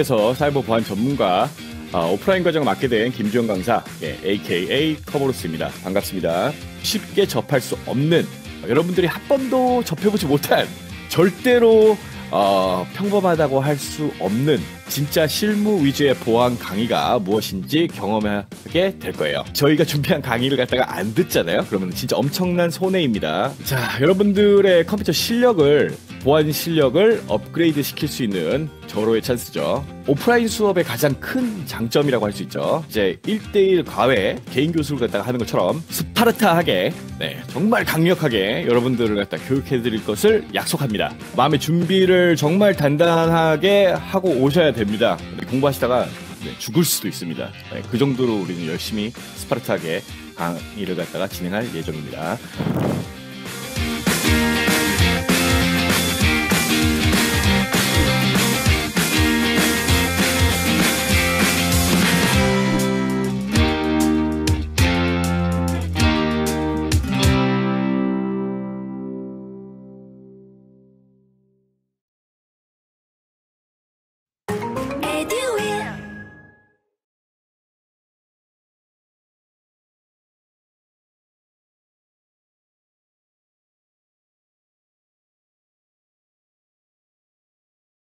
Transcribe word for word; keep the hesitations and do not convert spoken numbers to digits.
대한민국에서 사이버 보안 전문가, 어, 오프라인 과정을 맡게 된 김주영 강사, 예, 에이케이에이 커버로스입니다. 반갑습니다. 쉽게 접할 수 없는, 여러분들이 한 번도 접해보지 못한, 절대로 어, 평범하다고 할 수 없는 진짜 실무 위주의 보안 강의가 무엇인지 경험하게 될 거예요. 저희가 준비한 강의를 갖다가 안 듣잖아요. 그러면 진짜 엄청난 손해입니다. 자, 여러분들의 컴퓨터 실력을, 보안 실력을 업그레이드 시킬 수 있는 절호의 찬스죠. 오프라인 수업의 가장 큰 장점이라고 할 수 있죠. 이제 일 대일 과외 개인 교수를 갖다가 하는 것처럼 스파르타하게, 네, 정말 강력하게 여러분들을 갖다 교육해 드릴 것을 약속합니다. 마음의 준비를 정말 단단하게 하고 오셔야 됩니다. 공부하시다가 네, 죽을 수도 있습니다. 네, 그 정도로 우리는 열심히 스파르타하게 강의를 갖다가 진행할 예정입니다.